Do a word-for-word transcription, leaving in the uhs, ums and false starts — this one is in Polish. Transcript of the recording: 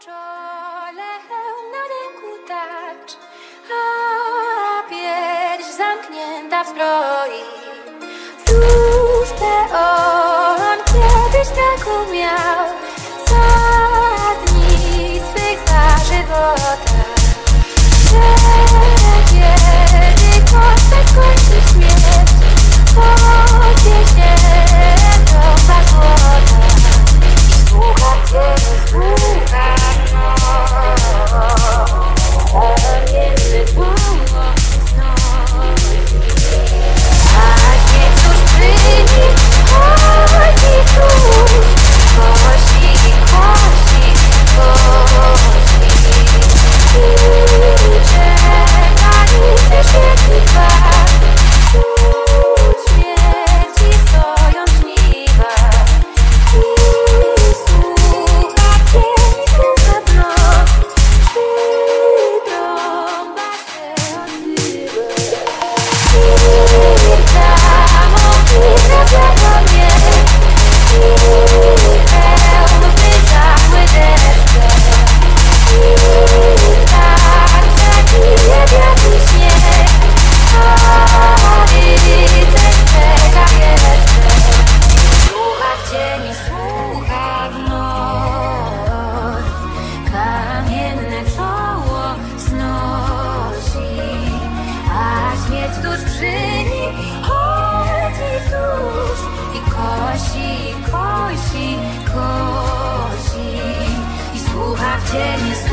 czole, na ręku tarcz, a pierś zamknięta w zbroi. Wróżbę on kiedyś taką miał, za dni swych za żywota. Kiedy kostę skończy śmierć, podniesie trąba złota. I słucha cię, słucha noc, kamienny głos znosi. A śmierć już czyni, chodzi tuż, kosi, kosi, kosi. Idzie granice świetli dwa, wśród śmierci stoją żniwa. I słucha cieni, słucha w noc, gdy trąba się odzywa. I tam odwraca mnie, i pełny zachły deszczem. I tak zabije wiatr i śnieg, a rycerz czeka jeszcze. Słucha w cieni, słucha w noc, kamienne czoło znosi, a śmierć tuż przy nim chodzi tuż i kosi, kosi, kosi. I słucha w cieni,